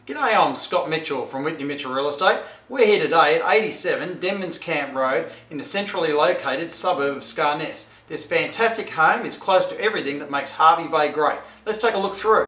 G'day, I'm Scott Mitchell from Whitney Mitchell Real Estate. We're here today at 87 Denmans Camp Road in the centrally located suburb of Scarness. This fantastic home is close to everything that makes Hervey Bay great. Let's take a look through.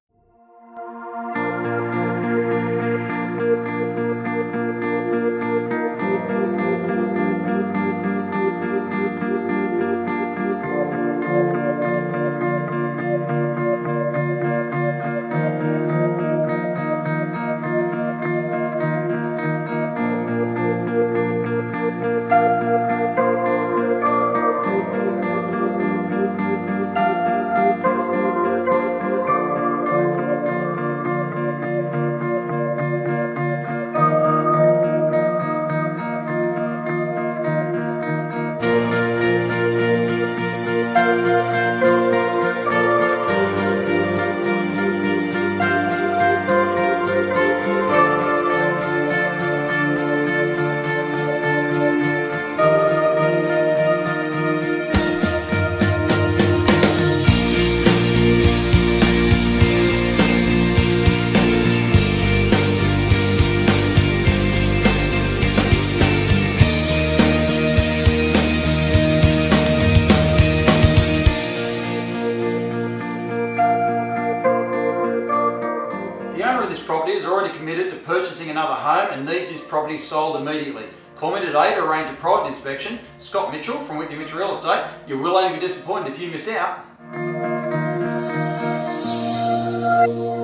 The owner of this property is already committed to purchasing another home and needs his property sold immediately. Call me today to arrange a private inspection. Scott Mitchell from Whitney Mitchell Real Estate. You will only be disappointed if you miss out.